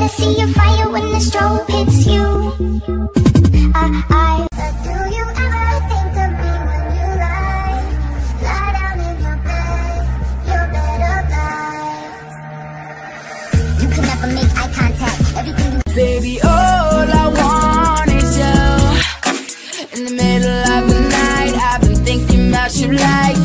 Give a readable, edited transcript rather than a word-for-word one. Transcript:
I see your fire when the strobe hits you. Do you ever think of me when you lie down in your bed of lies? You can never make eye contact. Everything you Baby, all I want is you. In the middle of the night, I've been thinking about you like